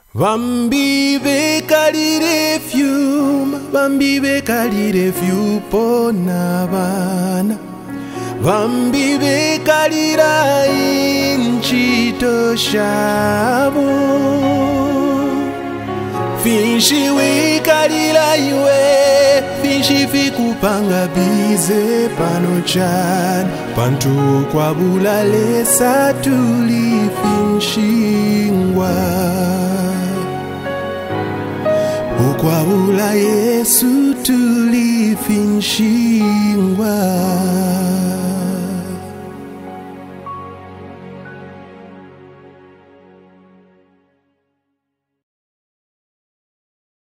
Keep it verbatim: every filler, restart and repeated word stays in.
Vambi bekalire fyuma, vambi bekalire fyupona bana, vambi bekalira inchito shabo, finshi wekalira iwe, finshi fikupanga bize pano chan, pantu kwa bulale satuli finshingwa. Kwa ula Yesu tulifinshingwa.